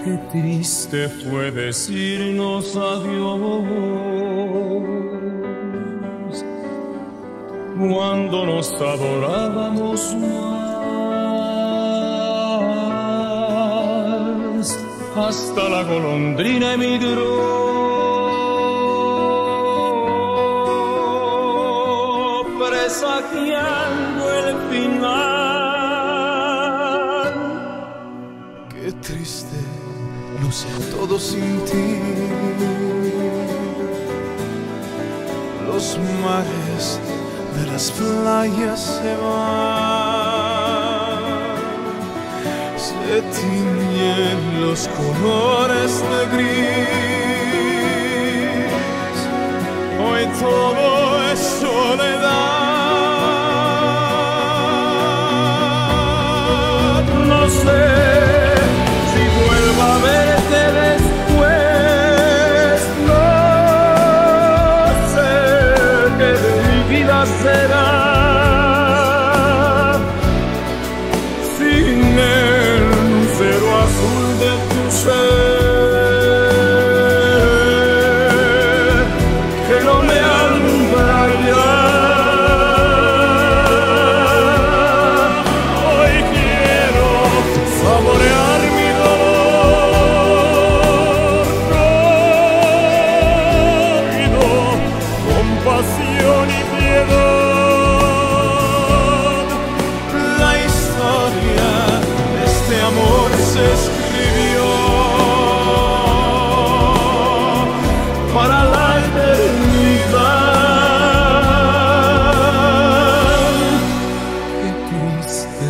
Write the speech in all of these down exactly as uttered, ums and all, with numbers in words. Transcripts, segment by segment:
Qué triste fue decirnos adiós cuando nos adorábamos más. Hasta la golondrina emigró, presagiando el final. Qué triste luce todo sin ti. Los mares de las playas se van, se tiñen los colores de gris. Hoy todo es soledad. No sé si vuelva a verte después, no sé qué de mi vida será sin el lucero azul de tu ser, que no me alumbra ya. Hoy quiero saborear mi dolor, rápido, con pasión y piedad. La historia de este amor se escribió para la eternidad. Qué triste,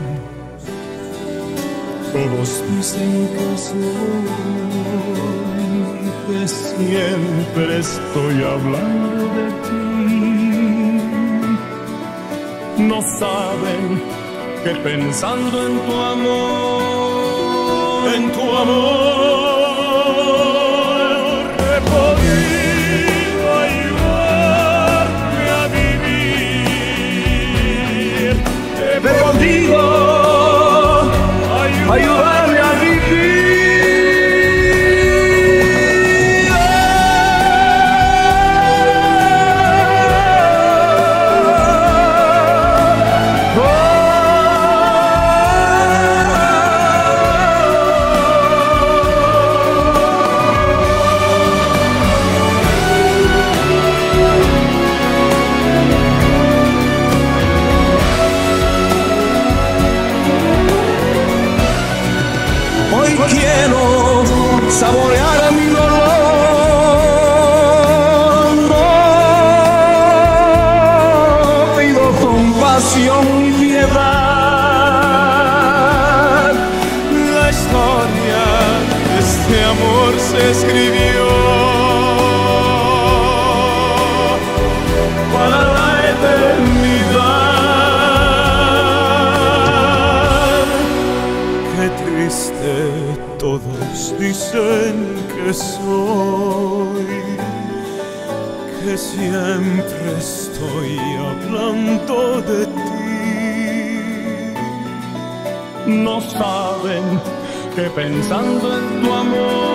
todos dicen que soy, que siempre estoy hablando de ti. No saben que pensando en tu amor, en tu amor, he podido ayudarte a vivir. He podido ayudarme a vivir. Hoy quiero saborear mi dolor, no pido compasión y piedad. La historia de este amor se escribió para la eternidad. Qué triste, todos dicen que soy, que siempre estoy hablando de ti. No saben que pensando en tu amor,